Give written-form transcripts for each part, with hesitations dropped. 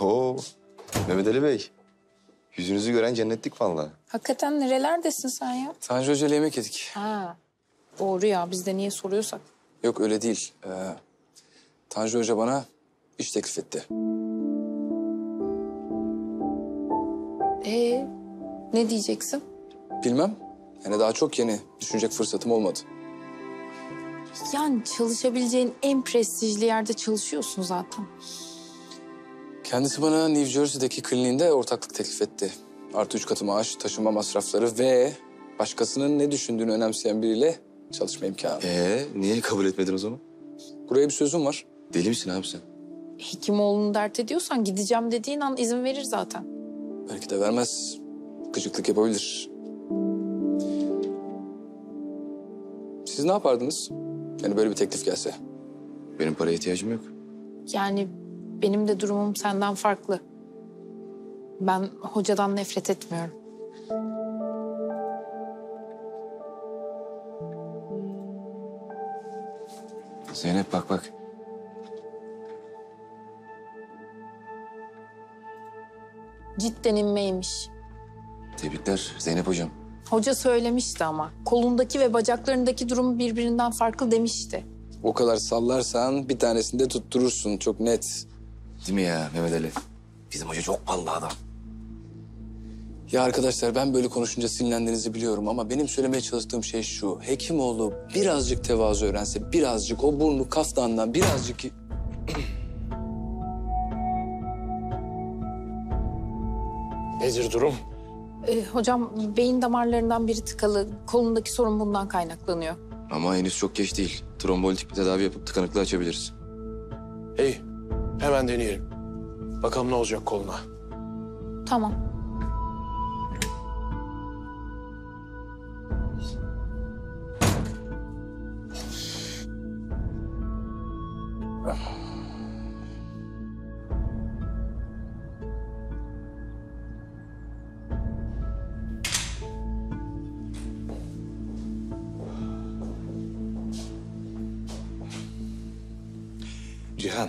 Oo, Mehmet Ali Bey. Yüzünüzü gören cennetlik vallahi. Hakikaten nerelerdesin sen ya? Tanju Hoca ile yemek yedik. Ha, doğru ya. Biz de niye soruyorsak. Yok öyle değil. Tanju Hoca bana iş teklif etti. Ne diyeceksin? Bilmem. Yani daha çok yeni. Düşünecek fırsatım olmadı. Yani çalışabileceğin en prestijli yerde çalışıyorsun zaten. Kendisi bana New Jersey'deki kliniğinde ortaklık teklif etti. Artı 3 katı maaş, taşınma masrafları ve başkasının ne düşündüğünü önemseyen biriyle çalışma imkanı. Niye kabul etmedin o zaman? Buraya bir sözüm var. Deli misin abi sen? Hekimoğlu'nu dert ediyorsan gideceğim dediğin an izin verir zaten. Belki de vermez. Gıcıklık yapabilir. Siz ne yapardınız? Yani böyle bir teklif gelse. Benim paraya ihtiyacım yok. Yani benim de durumum senden farklı. Ben hocadan nefret etmiyorum. Zeynep bak. Cidden inmeymiş. Tebrikler Zeynep hocam. Hoca söylemişti ama. Kolundaki ve bacaklarındaki durum birbirinden farklı demişti. O kadar sallarsan bir tanesini de tutturursun. Çok net. Değil mi ya Mehmet Ali? Bizim hoca çok ballı adam. Ya arkadaşlar ben böyle konuşunca sinirlendiğinizi biliyorum ama benim söylemeye çalıştığım şey şu. Hekimoğlu birazcık tevazu öğrense, birazcık o burnu kaftandan, birazcık... Nedir durum? Hocam beyin damarlarından biri tıkalı. Kolundaki sorun bundan kaynaklanıyor. Ama henüz çok geç değil. Trombolitik bir tedavi yapıp tıkanıklığı açabiliriz. İyi, hemen deneyelim. Bakalım ne olacak koluna. Tamam. Cihan,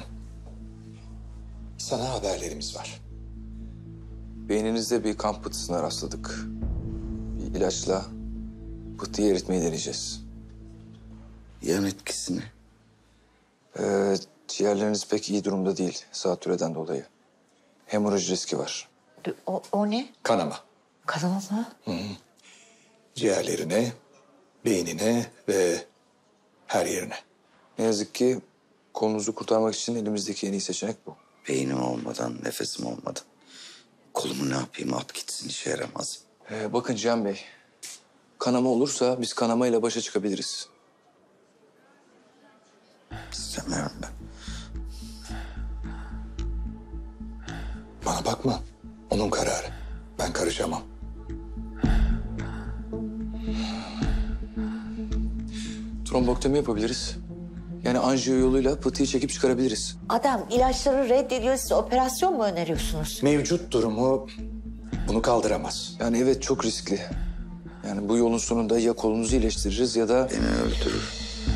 sana haberlerimiz var. Beyninizde bir kan pıhtısına rastladık. Bir ilaçla pıhtıyı eritmeyi deneyeceğiz. Yan etkisi ne? Ciğerleriniz pek iyi durumda değil zatürreden dolayı. Hemoraj riski var. O ne? Kanama. Kanama mı? Ciğerlerine, beynine ve her yerine. Ne yazık ki kolunuzu kurtarmak için elimizdeki en iyi seçenek bu. Beynim olmadan, nefesim olmadan. Kolumu ne yapayım, at gitsin, işe yaramaz. Bakın Cihan Bey, kanama olursa biz kanamayla başa çıkabiliriz. İstemiyorum ben. Bana bakma, onun kararı. Ben karışamam. Trombektomi yapabiliriz. Yani anjiyo yoluyla pıhtıyı çekip çıkarabiliriz. Adam ilaçları reddediyor, size operasyon mu öneriyorsunuz? Mevcut durumu bunu kaldıramaz. Yani evet çok riskli. Yani bu yolun sonunda ya kolunuzu iyileştiririz ya da... Beni öldürür.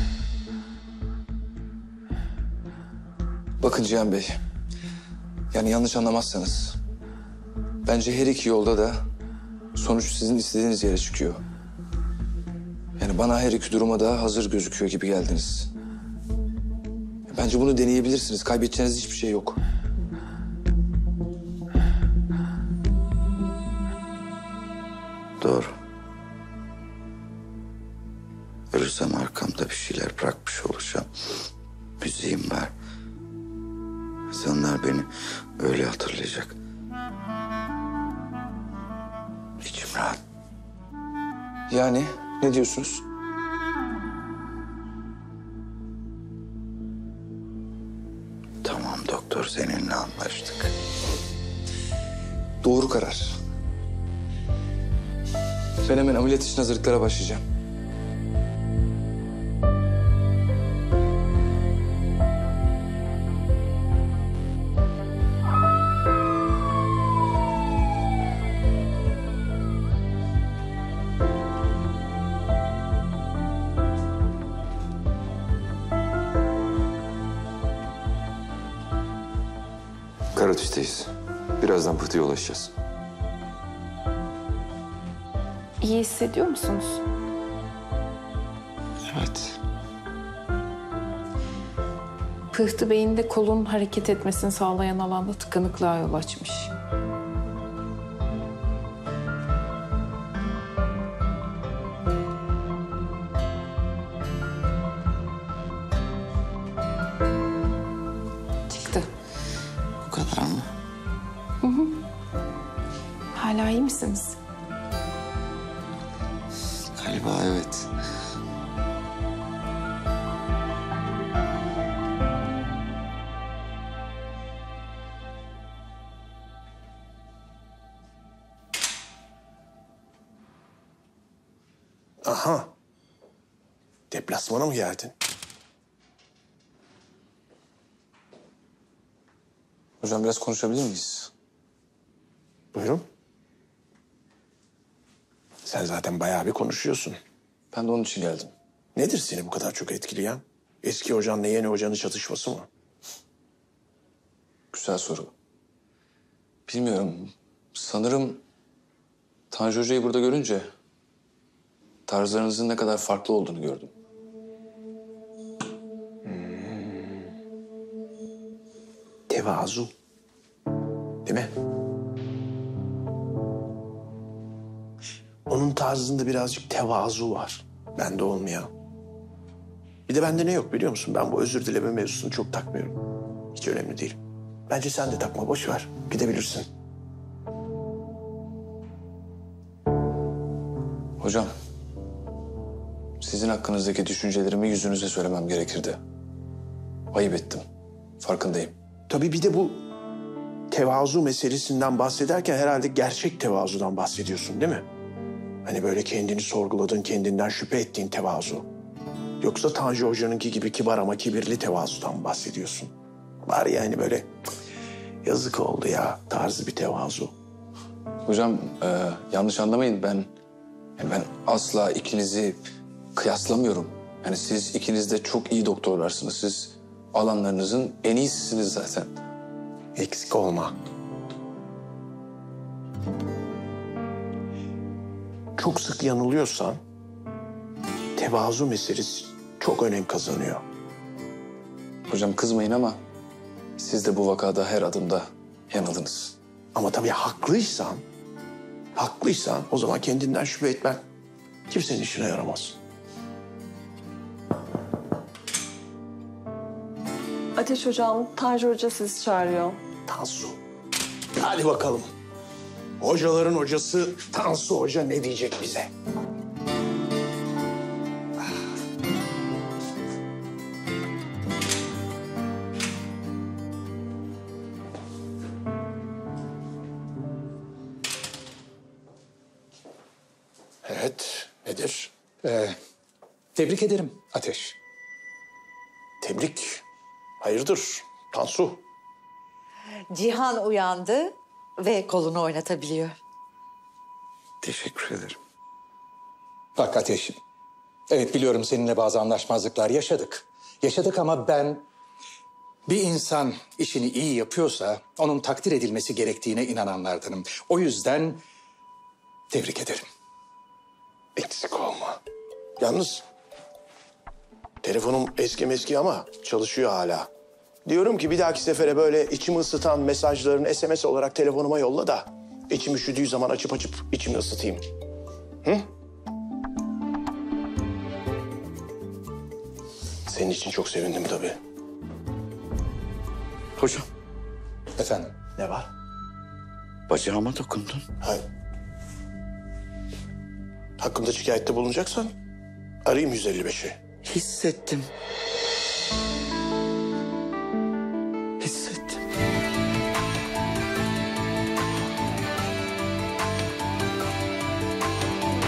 Bakın Cihan Bey, yani yanlış anlamazsanız... Bence her iki yolda da sonuç sizin istediğiniz yere çıkıyor. Yani bana her iki duruma da hazır gözüküyor gibi geldiniz. Bence bunu deneyebilirsiniz. Kaybedeceğiniz hiçbir şey yok. Doğru. Ölürsem arkamda bir şeyler bırakmış olacağım. Müziğim var. İnsanlar beni öyle hatırlayacak. İçim rahat. Yani ne diyorsunuz? Tamam doktor, seninle anlaştık. Doğru karar. Ben hemen ameliyat için hazırlıklara başlayacağım. Karatüs'teyiz. Birazdan Pıhtı'ya ulaşacağız. İyi hissediyor musunuz? Evet. Pıhtı beyinde kolun hareket etmesini sağlayan alanda tıkanıklığa yol açmış. Çıktı. Bu kadar ama. Hala iyi misiniz? Galiba evet. Aha. Deplasmana mı geldin? Hocam biraz konuşabilir miyiz? Buyurun. Sen zaten bayağı bir konuşuyorsun. Ben de onun için geldim. Nedir seni bu kadar çok etkileyen? Eski hocanla yeni hocanın çatışması mı? Güzel soru. Bilmiyorum. Sanırım Tanju Hoca'yı burada görünce tarzlarınızın ne kadar farklı olduğunu gördüm. Tevazu. Değil mi? Onun tarzında birazcık tevazu var. Bende olmayan. Bir de bende ne yok biliyor musun? Ben bu özür dileme mevzusunu çok takmıyorum. Hiç önemli değil. Bence sen de takma, boş ver. Gidebilirsin. Hocam, sizin hakkınızdaki düşüncelerimi yüzünüze söylemem gerekirdi. Ayıp ettim. Farkındayım. Tabii bir de bu tevazu meselesinden bahsederken herhalde gerçek tevazudan bahsediyorsun değil mi? Hani böyle kendini sorguladığın, kendinden şüphe ettiğin tevazu. Yoksa Tanju Hoca'nınki gibi kibar ama kibirli tevazudan bahsediyorsun. Var ya hani böyle yazık oldu ya tarzı bir tevazu. Hocam, yanlış anlamayın. Ben asla ikinizi kıyaslamıyorum. Yani siz ikiniz de çok iyi doktorlarsınız. Siz alanlarınızın en iyisisiniz zaten. Eksik olma. Çok sık yanılıyorsan tevazu meselesi çok önem kazanıyor. Hocam kızmayın ama siz de bu vakada her adımda yanıldınız. Ama tabii haklıysan o zaman kendinden şüphe etmen kimsenin işine yaramaz. Ateş hocam, Tanju Hoca sizi çağırıyor. Tansu. Hadi bakalım. Hocaların hocası Tansu Hoca ne diyecek bize? Evet, nedir? Tebrik ederim Ateş. Tebrik. Hayırdır Tansu? Cihan uyandı ve kolunu oynatabiliyor. Teşekkür ederim. Bak Ateş, evet biliyorum seninle bazı anlaşmazlıklar yaşadık. Yaşadık ama ben bir insan işini iyi yapıyorsa onun takdir edilmesi gerektiğine inananlardanım. O yüzden tebrik ederim. Eksik olma. Yalnız telefonum eski ama çalışıyor hala. Diyorum ki bir dahaki sefere böyle içimi ısıtan mesajlarını SMS olarak telefonuma yolla da içim üşüdüğü zaman açıp içimi ısıtayım. Hı? Senin için çok sevindim tabii. Hocam, Efendim? Ne var? bacağıma dokundun. Hayır. Hakkımda şikayette bulunacaksan arayayım 155'i. Hissettim. Hissettim.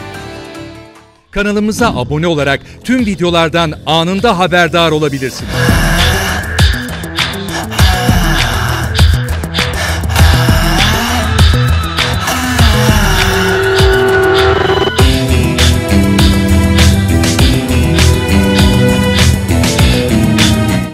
Kanalımıza abone olarak tüm videolardan anında haberdar olabilirsiniz.